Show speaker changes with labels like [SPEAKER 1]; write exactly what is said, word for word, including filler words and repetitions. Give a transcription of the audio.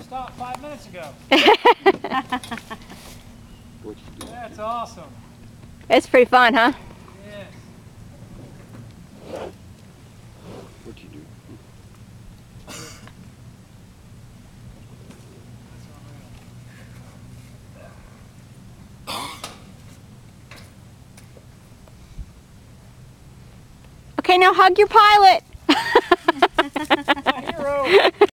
[SPEAKER 1] stopped five minutes ago.
[SPEAKER 2] What you do?
[SPEAKER 1] That's awesome.
[SPEAKER 3] It's pretty fun, huh?
[SPEAKER 1] Yes.
[SPEAKER 2] What you do?
[SPEAKER 3] Okay, now hug your pilot.
[SPEAKER 1] My hero.